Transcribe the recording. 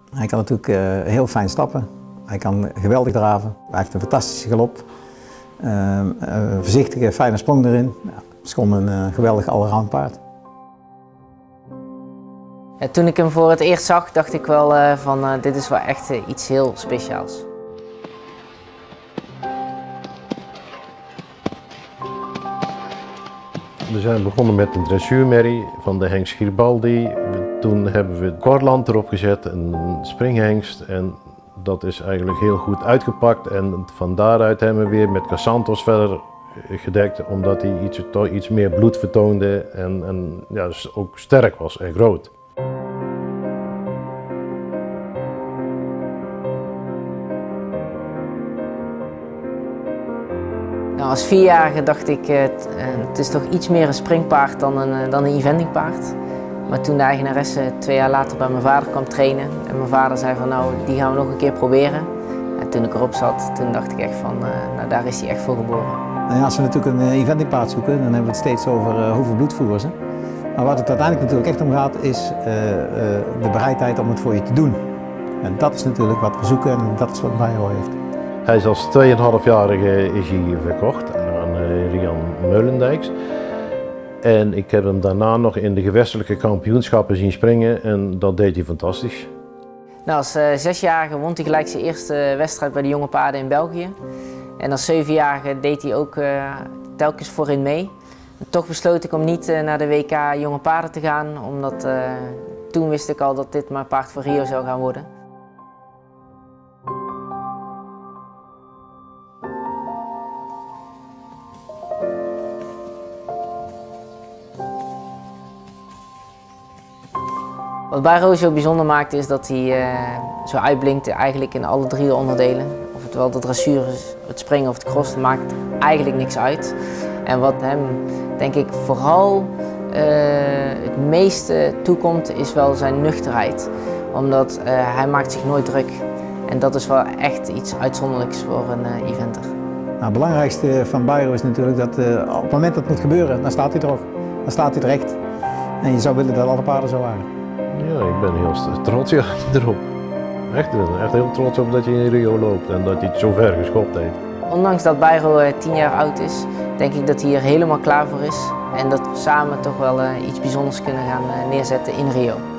Hij kan natuurlijk heel fijn stappen. Hij kan geweldig draven. Hij heeft een fantastische galop. Voorzichtige, fijne sprong erin. Ja, het is gewoon een geweldig allround paard. Ja, toen ik hem voor het eerst zag, dacht ik wel van dit is wel echt iets heel speciaals. We zijn begonnen met een dressuurmerrie van de hengst Garibaldi. Toen hebben we Korland erop gezet, een springhengst. En dat is eigenlijk heel goed uitgepakt. En van daaruit hebben we weer met Casantos verder gedekt, omdat hij iets meer bloed vertoonde en ja, dus ook sterk was en groot. Nou, als vierjarige dacht ik, het is toch iets meer een springpaard dan een eventingpaard. Maar toen de eigenaresse 2 jaar later bij mijn vader kwam trainen en mijn vader zei van nou, die gaan we nog een keer proberen. En toen ik erop zat, toen dacht ik echt van, nou daar is hij echt voor geboren. Nou ja, als we natuurlijk een eventingpaard zoeken, dan hebben we het steeds over hoeveel bloedvoer ze. Maar wat het uiteindelijk natuurlijk echt om gaat, is de bereidheid om het voor je te doen. En dat is natuurlijk wat we zoeken en dat is wat Bayrou heeft. Hij is als 2,5-jarige is hij verkocht aan Rian Meulendijks. En ik heb hem daarna nog in de gewestelijke kampioenschappen zien springen en dat deed hij fantastisch. Nou, als 6-jarige won hij gelijk zijn eerste wedstrijd bij de jonge paarden in België. En als 7-jarige deed hij ook telkens voorin mee. Toch besloot ik om niet naar de WK jonge paarden te gaan, omdat toen wist ik al dat dit mijn paard voor Rio zou gaan worden. Wat Bayrou zo bijzonder maakt is dat hij zo uitblinkt eigenlijk in alle 3 de onderdelen. Of het wel de dressuur is, het springen of het crossen, maakt eigenlijk niks uit. En wat hem denk ik vooral het meeste toekomt is wel zijn nuchterheid. Omdat hij maakt zich nooit druk. En dat is wel echt iets uitzonderlijks voor een eventer. Nou, het belangrijkste van Bayrou is natuurlijk dat op het moment dat het moet gebeuren, dan staat hij er ook. Dan staat hij er echt. En je zou willen dat alle paarden zo waren. Ja, ik ben heel trots erop. Echt heel trots op dat hij in Rio loopt en dat hij het zo ver geschopt heeft. Ondanks dat Bayrou 10 jaar oud is, denk ik dat hij er helemaal klaar voor is. En dat we samen toch wel iets bijzonders kunnen gaan neerzetten in Rio.